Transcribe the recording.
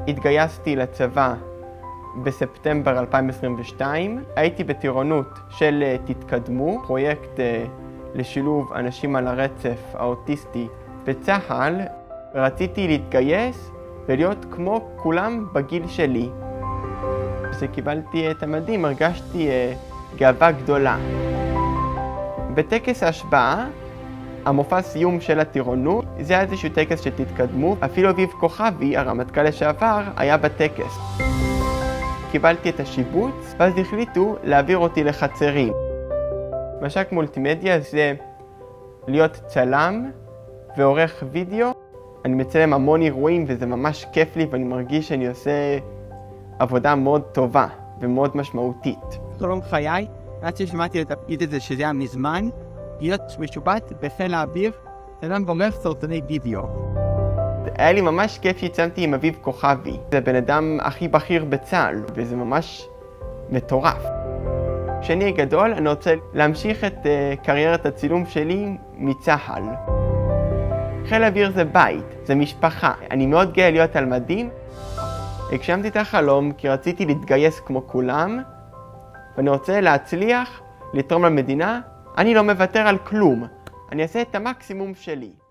התגייסתי לצבא בספטמבר 2022. הייתי בטירונות של תתקדמו, פרויקט לשילוב אנשים על הרצף האוטיסטי בצה"ל. רציתי להתגייס ולהיות כמו כולם בגיל שלי. כשקיבלתי את המדים הרגשתי גאווה גדולה. בטקס ההשבעה, המופע סיום של הטירונות, זה היה איזשהו טקס שתתקדמו. אפילו אביב כוכבי, הרמטכ"ל לשעבר, היה בטקס. קיבלתי את השיבוץ, ואז החליטו להעביר אותי לחצרים. מש"ק מולטימדיה זה להיות צלם ועורך וידאו. אני מצלם המון אירועים וזה ממש כיף לי, ואני מרגיש שאני עושה עבודה מאוד טובה ומאוד משמעותית. חלום חיי, עד ששמעתי את התפקיד הזה שזה היה מזמן, להיות משובץ בחיל האוויר, צלם ועורך סרטוני וידאו. היה לי ממש כיף שהצלמתי עם אביב כוכבי. זה הבן אדם הכי בכיר בצה"ל, וזה ממש מטורף. כשאני אהיה גדול, אני רוצה להמשיך את קריירת הצילום שלי מצה"ל. חיל האוויר זה בית, זה משפחה. אני מאוד גאה להיות על מדים. הגשמתי את החלום כי רציתי להתגייס כמו כולם, ואני רוצה להצליח, לתרום למדינה. אני לא מוותר על כלום. אני אעשה את המקסימום שלי.